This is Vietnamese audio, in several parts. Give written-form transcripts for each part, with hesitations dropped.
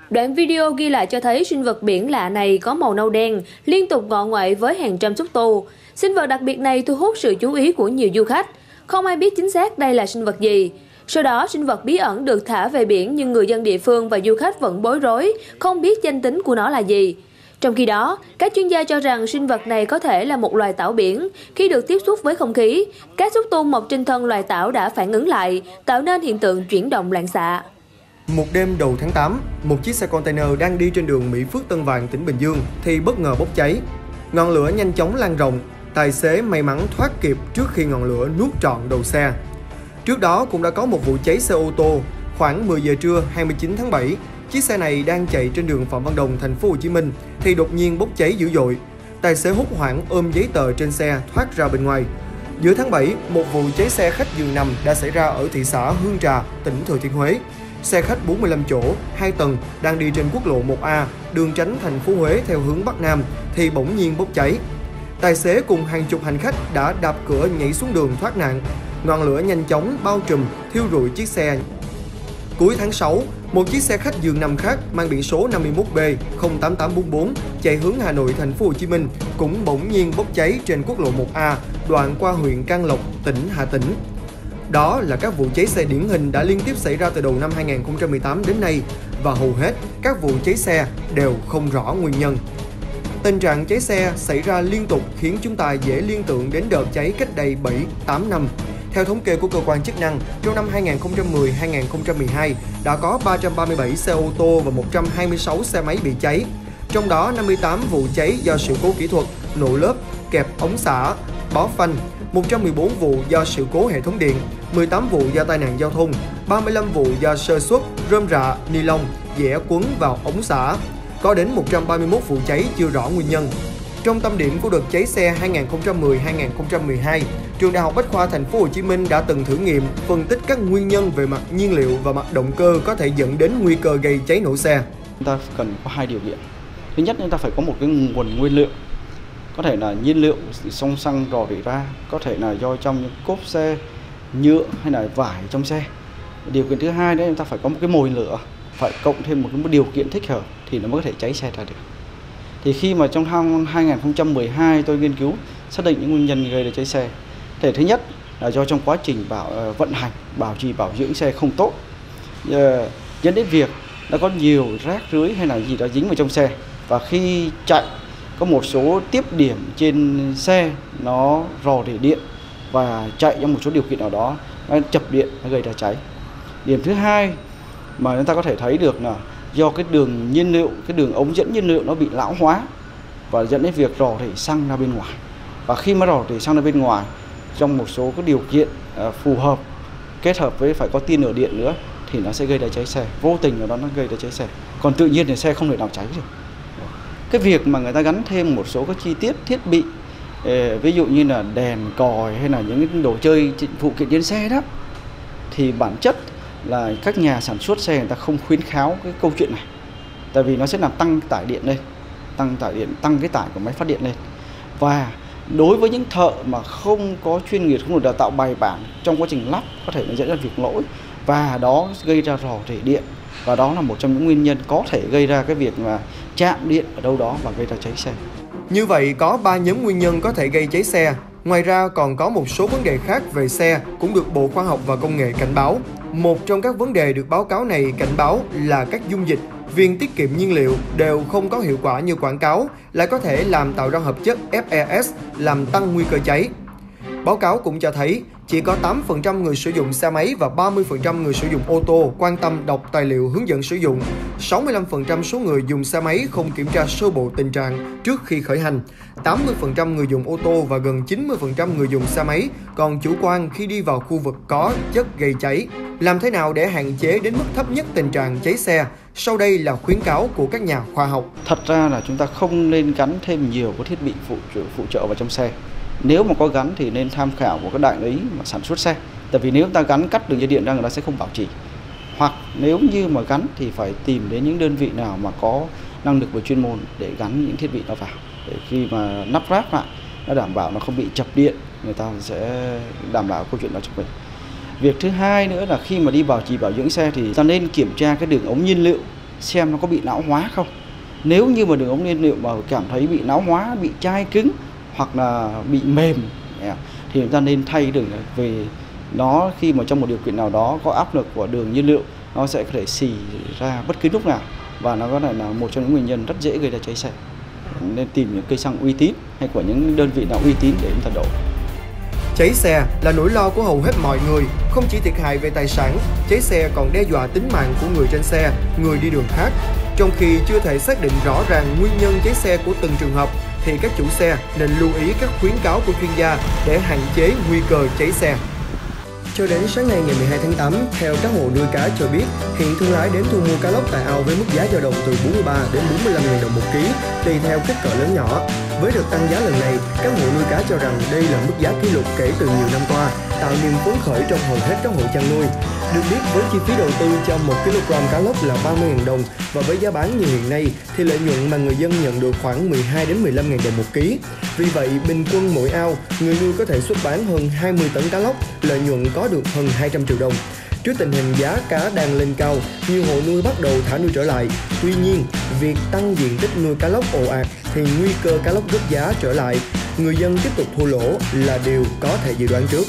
Đoạn video ghi lại cho thấy sinh vật biển lạ này có màu nâu đen, liên tục ngọ nguậy với hàng trăm xúc tu. Sinh vật đặc biệt này thu hút sự chú ý của nhiều du khách. Không ai biết chính xác đây là sinh vật gì. Sau đó, sinh vật bí ẩn được thả về biển nhưng người dân địa phương và du khách vẫn bối rối, không biết danh tính của nó là gì. Trong khi đó, các chuyên gia cho rằng sinh vật này có thể là một loài tảo biển. Khi được tiếp xúc với không khí, các xúc tu mọc trên thân loài tảo đã phản ứng lại, tạo nên hiện tượng chuyển động loạn xạ. Một đêm đầu tháng 8, một chiếc xe container đang đi trên đường Mỹ Phước Tân Vàng, tỉnh Bình Dương thì bất ngờ bốc cháy. Ngọn lửa nhanh chóng lan rộng, tài xế may mắn thoát kịp trước khi ngọn lửa nuốt trọn đầu xe. Trước đó cũng đã có một vụ cháy xe ô tô khoảng 10 giờ trưa 29 tháng 7. Chiếc xe này đang chạy trên đường Phạm Văn Đồng, thành phố Hồ Chí Minh thì đột nhiên bốc cháy dữ dội. Tài xế hốt hoảng ôm giấy tờ trên xe thoát ra bên ngoài. Giữa tháng 7, một vụ cháy xe khách giường nằm đã xảy ra ở thị xã Hương Trà, tỉnh Thừa Thiên Huế. Xe khách 45 chỗ, 2 tầng đang đi trên quốc lộ 1A, đường tránh thành phố Huế theo hướng Bắc Nam thì bỗng nhiên bốc cháy. Tài xế cùng hàng chục hành khách đã đạp cửa nhảy xuống đường thoát nạn. Ngọn lửa nhanh chóng bao trùm, thiêu rụi chiếc xe. Cuối tháng 6, một chiếc xe khách giường nằm khác mang biển số 51B08844 chạy hướng Hà Nội, thành phố Hồ Chí Minh cũng bỗng nhiên bốc cháy trên quốc lộ 1A, đoạn qua huyện Can Lộc, tỉnh Hà Tĩnh. Đó là các vụ cháy xe điển hình đã liên tiếp xảy ra từ đầu năm 2018 đến nay và hầu hết các vụ cháy xe đều không rõ nguyên nhân. Tình trạng cháy xe xảy ra liên tục khiến chúng ta dễ liên tưởng đến đợt cháy cách đây 7-8 năm. Theo thống kê của cơ quan chức năng, trong năm 2010-2012 đã có 337 xe ô tô và 126 xe máy bị cháy. Trong đó 58 vụ cháy do sự cố kỹ thuật, nổ lốp, kẹp ống xả, bó phanh, 114 vụ do sự cố hệ thống điện, 18 vụ do tai nạn giao thông, 35 vụ do sơ suất, rơm rạ, ni lông, dẻ quấn vào ống xả. Có đến 131 vụ cháy chưa rõ nguyên nhân. Trong tâm điểm của đợt cháy xe 2010-2012, Trường Đại học Bách khoa Thành phố Hồ Chí Minh đã từng thử nghiệm phân tích các nguyên nhân về mặt nhiên liệu và mặt động cơ có thể dẫn đến nguy cơ gây cháy nổ xe. Chúng ta cần có hai điều kiện. Thứ nhất, chúng ta phải có một cái nguồn nguyên liệu. Có thể là nhiên liệu xong xăng rò rỉ ra, có thể là do trong những cốp xe, nhựa hay là vải trong xe. Điều kiện thứ hai đấy, chúng ta phải có một cái mồi lửa, phải cộng thêm một cái điều kiện thích hợp thì nó mới có thể cháy xe ra được. Thì khi mà trong năm 2012 tôi nghiên cứu xác định những nguyên nhân gây ra cháy xe. Thì thứ nhất là do trong quá trình vận hành, bảo trì bảo dưỡng xe không tốt, dẫn đến việc nó có nhiều rác rưới hay là gì đó dính vào trong xe. Và khi chạy có một số tiếp điểm trên xe nó rò rỉ điện và chạy trong một số điều kiện nào đó nó chập điện, nó gây ra cháy. Điểm thứ hai mà chúng ta có thể thấy được là do cái đường nhiên liệu, cái đường ống dẫn nhiên liệu nó bị lão hóa và dẫn đến việc rò rỉ xăng ra bên ngoài. Và khi mà rò rỉ xăng ra bên ngoài trong một số cái điều kiện phù hợp kết hợp với phải có tia lửa điện nữa thì nó sẽ gây ra cháy xe, vô tình ở đó nó gây ra cháy xe. Còn tự nhiên thì xe không thể nào cháy được. Cái việc mà người ta gắn thêm một số các chi tiết thiết bị, ví dụ như là đèn còi hay là những cái đồ chơi phụ kiện trên xe đó, thì bản chất là các nhà sản xuất xe người ta không khuyến kháo cái câu chuyện này. Tại vì nó sẽ làm tăng tải điện lên, tăng cái tải của máy phát điện lên. Và đối với những thợ mà không có chuyên nghiệp, không được đào tạo bài bản trong quá trình lắp, có thể nó dẫn đến việc lỗi và đó gây ra rò rỉ điện. Và đó là một trong những nguyên nhân có thể gây ra cái việc mà chạm điện ở đâu đó và gây ra cháy xe. Như vậy có 3 nhóm nguyên nhân có thể gây cháy xe. Ngoài ra còn có một số vấn đề khác về xe cũng được Bộ Khoa học và Công nghệ cảnh báo. Một trong các vấn đề được báo cáo này cảnh báo là các dung dịch, viên tiết kiệm nhiên liệu đều không có hiệu quả như quảng cáo, lại có thể làm tạo ra hợp chất FeS làm tăng nguy cơ cháy. Báo cáo cũng cho thấy chỉ có 8% người sử dụng xe máy và 30% người sử dụng ô tô quan tâm đọc tài liệu hướng dẫn sử dụng. 65% số người dùng xe máy không kiểm tra sơ bộ tình trạng trước khi khởi hành. 80% người dùng ô tô và gần 90% người dùng xe máy còn chủ quan khi đi vào khu vực có chất gây cháy. Làm thế nào để hạn chế đến mức thấp nhất tình trạng cháy xe? Sau đây là khuyến cáo của các nhà khoa học. Thật ra là chúng ta không nên gắn thêm nhiều cái thiết bị phụ trợ vào trong xe. Nếu mà có gắn thì nên tham khảo của các đại lý mà sản xuất xe. Tại vì nếu chúng ta gắn cắt đường dây điện ra người ta sẽ không bảo trì. Hoặc nếu như mà gắn thì phải tìm đến những đơn vị nào mà có năng lực và chuyên môn để gắn những thiết bị đó vào. Để khi mà lắp ráp lại nó đảm bảo nó không bị chập điện, người ta sẽ đảm bảo câu chuyện đó cho mình. Việc thứ hai nữa là khi mà đi bảo trì bảo dưỡng xe thì ta nên kiểm tra cái đường ống nhiên liệu xem nó có bị lão hóa không. Nếu như mà đường ống nhiên liệu mà cảm thấy bị lão hóa, bị chai cứng hoặc là bị mềm thì chúng ta nên thay đường, về nó khi mà trong một điều kiện nào đó có áp lực của đường nhiên liệu nó sẽ có thể xì ra bất cứ lúc nào, và nó có thể là một trong những nguyên nhân rất dễ gây ra cháy xe. Nên tìm những cây xăng uy tín hay của những đơn vị nào uy tín để chúng ta đổ. Cháy xe là nỗi lo của hầu hết mọi người, không chỉ thiệt hại về tài sản, cháy xe còn đe dọa tính mạng của người trên xe, người đi đường khác. Trong khi chưa thể xác định rõ ràng nguyên nhân cháy xe của từng trường hợp, thì các chủ xe nên lưu ý các khuyến cáo của chuyên gia để hạn chế nguy cơ cháy xe. Cho đến sáng nay ngày 12 tháng 8, theo các hộ nuôi cá cho biết, hiện thương lái đến thu mua cá lóc tại ao với mức giá dao động từ 43 đến 45.000 đồng một ký, tùy theo kích cỡ lớn nhỏ. Với đợt tăng giá lần này, các hộ nuôi cá cho rằng đây là mức giá kỷ lục kể từ nhiều năm qua, tạo niềm phấn khởi trong hầu hết các hộ chăn nuôi. Được biết, với chi phí đầu tư cho 1 kg cá lóc là 30.000 đồng và với giá bán như hiện nay thì lợi nhuận mà người dân nhận được khoảng 12 đến 15.000 đồng một ký. Vì vậy, bình quân mỗi ao, người nuôi có thể xuất bán hơn 20 tấn cá lóc, lợi nhuận có được hơn 200 triệu đồng. Trước tình hình giá cá đang lên cao, nhiều hộ nuôi bắt đầu thả nuôi trở lại. Tuy nhiên, việc tăng diện tích nuôi cá lóc ồ ạt thì nguy cơ cá lóc rớt giá trở lại. Người dân tiếp tục thua lỗ là điều có thể dự đoán trước.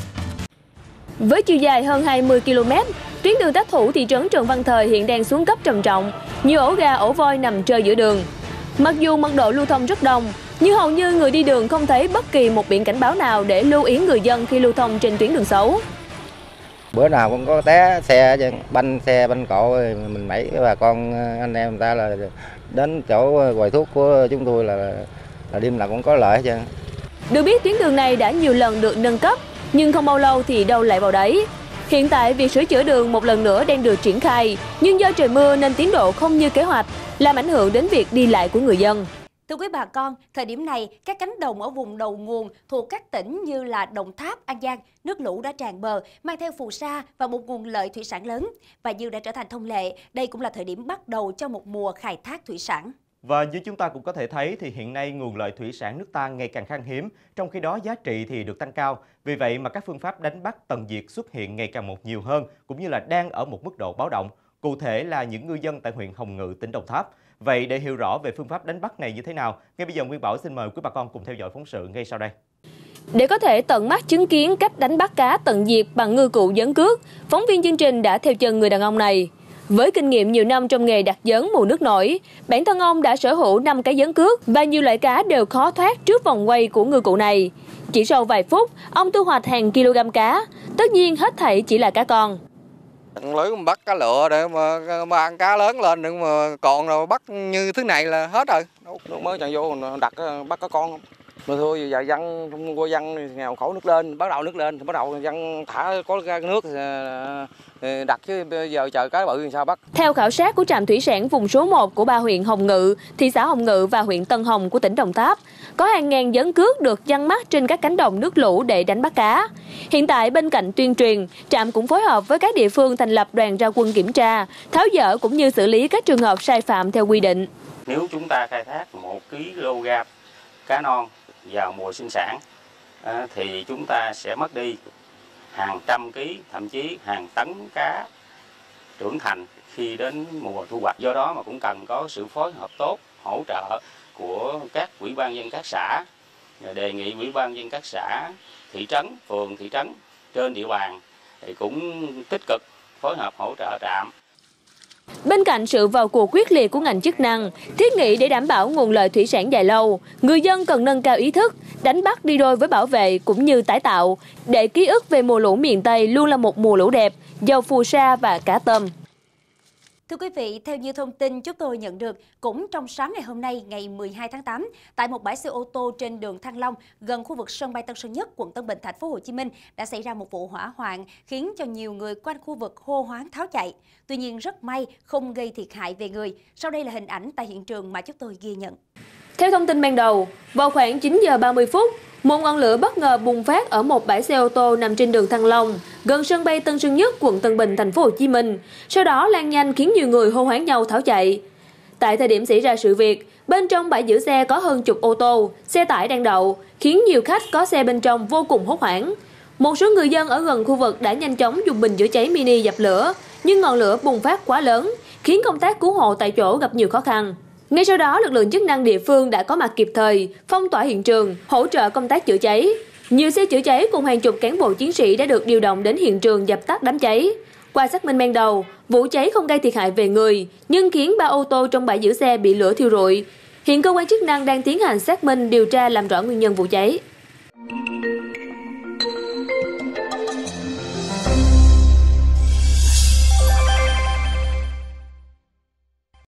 Với chiều dài hơn 20 km, tuyến đường Tác Thủ thị trấn Trần Văn Thời hiện đang xuống cấp trầm trọng. Nhiều ổ gà, ổ voi nằm trơ giữa đường. Mặc dù mật độ lưu thông rất đông, nhưng hầu như người đi đường không thấy bất kỳ một biển cảnh báo nào để lưu ý người dân khi lưu thông trên tuyến đường xấu. Bữa nào cũng có té xe, banh xe, banh cộ, mình mấy bà con anh em người ta là đến chỗ quầy thuốc của chúng tôi là đêm nào cũng có lợi hết trơn. Được biết tuyến đường này đã nhiều lần được nâng cấp, nhưng không bao lâu thì đâu lại vào đấy. Hiện tại việc sửa chữa đường một lần nữa đang được triển khai, nhưng do trời mưa nên tiến độ không như kế hoạch, làm ảnh hưởng đến việc đi lại của người dân. Thưa quý bà con, thời điểm này, các cánh đồng ở vùng đầu nguồn thuộc các tỉnh như là Đồng Tháp, An Giang, nước lũ đã tràn bờ, mang theo phù sa và một nguồn lợi thủy sản lớn. Và như đã trở thành thông lệ, đây cũng là thời điểm bắt đầu cho một mùa khai thác thủy sản. Và như chúng ta cũng có thể thấy thì hiện nay nguồn lợi thủy sản nước ta ngày càng khan hiếm, trong khi đó giá trị thì được tăng cao. Vì vậy mà các phương pháp đánh bắt tận diệt xuất hiện ngày càng một nhiều hơn, cũng như là đang ở một mức độ báo động. Cụ thể là những ngư dân tại huyện Hồng Ngự, tỉnh Đồng Tháp. Vậy để hiểu rõ về phương pháp đánh bắt này như thế nào, ngay bây giờ Nguyên Bảo xin mời quý bà con cùng theo dõi phóng sự ngay sau đây. Để có thể tận mắt chứng kiến cách đánh bắt cá tận diệt bằng ngư cụ giấn cước, phóng viên chương trình đã theo chân người đàn ông này. Với kinh nghiệm nhiều năm trong nghề đặt giấn mùa nước nổi, bản thân ông đã sở hữu 5 cái giấn cước và nhiều loại cá đều khó thoát trước vòng quay của ngư cụ này. Chỉ sau vài phút, ông thu hoạch hàng kg cá. Tất nhiên hết thảy chỉ là cá con. Lưới bắt cá lựa để mà ăn cá lớn lên, nhưng mà còn rồi bắt như thứ này là hết rồi. Nước mới chẳng vô đặt bắt cá con không. Mà thôi giờ dân qua dân nghèo khổ nước lên, bắt đầu nước lên thì bắt đầu dân thả có nước đặt, chứ bây giờ chờ cái bự thì sao bắt. Theo khảo sát của trạm thủy sản vùng số 1 của 3 huyện Hồng Ngự, thị xã Hồng Ngự và huyện Tân Hồng của tỉnh Đồng Tháp, có hàng ngàn giấn cước được giăng mắt trên các cánh đồng nước lũ để đánh bắt cá. Hiện tại bên cạnh tuyên truyền, trạm cũng phối hợp với các địa phương thành lập đoàn ra quân kiểm tra, tháo dỡ cũng như xử lý các trường hợp sai phạm theo quy định. Nếu chúng ta khai thác 1 kg cá non vào mùa sinh sản thì chúng ta sẽ mất đi hàng trăm ký, thậm chí hàng tấn cá trưởng thành khi đến mùa thu hoạch. Do đó mà cũng cần có sự phối hợp tốt, hỗ trợ của các ủy ban nhân các xã. Đề nghị ủy ban nhân các xã, thị trấn, phường, thị trấn trên địa bàn thì cũng tích cực phối hợp hỗ trợ trạm. Bên cạnh sự vào cuộc quyết liệt của ngành chức năng, thiết nghĩ để đảm bảo nguồn lợi thủy sản dài lâu, người dân cần nâng cao ý thức, đánh bắt đi đôi với bảo vệ cũng như tái tạo, để ký ức về mùa lũ miền Tây luôn là một mùa lũ đẹp, giàu phù sa và cá tôm. Thưa quý vị, theo như thông tin chúng tôi nhận được, cũng trong sáng ngày hôm nay, ngày 12 tháng 8, tại một bãi xe ô tô trên đường Thăng Long, gần khu vực sân bay Tân Sơn Nhất, quận Tân Bình, thành phố Hồ Chí Minh, đã xảy ra một vụ hỏa hoạn khiến cho nhiều người quanh khu vực hô hoán tháo chạy. Tuy nhiên rất may không gây thiệt hại về người. Sau đây là hình ảnh tại hiện trường mà chúng tôi ghi nhận. Theo thông tin ban đầu, vào khoảng 9 giờ 30 phút, một ngọn lửa bất ngờ bùng phát ở một bãi xe ô tô nằm trên đường Thăng Long, gần sân bay Tân Sơn Nhất, quận Tân Bình, thành phố Hồ Chí Minh. Sau đó lan nhanh khiến nhiều người hô hoán nhau tháo chạy. Tại thời điểm xảy ra sự việc, bên trong bãi giữ xe có hơn chục ô tô, xe tải đang đậu, khiến nhiều khách có xe bên trong vô cùng hốt hoảng. Một số người dân ở gần khu vực đã nhanh chóng dùng bình chữa cháy mini dập lửa, nhưng ngọn lửa bùng phát quá lớn, khiến công tác cứu hộ tại chỗ gặp nhiều khó khăn. Ngay sau đó, lực lượng chức năng địa phương đã có mặt kịp thời, phong tỏa hiện trường, hỗ trợ công tác chữa cháy. Nhiều xe chữa cháy cùng hàng chục cán bộ chiến sĩ đã được điều động đến hiện trường dập tắt đám cháy. Qua xác minh ban đầu, vụ cháy không gây thiệt hại về người, nhưng khiến 3 ô tô trong bãi giữ xe bị lửa thiêu rụi. Hiện cơ quan chức năng đang tiến hành xác minh, điều tra làm rõ nguyên nhân vụ cháy.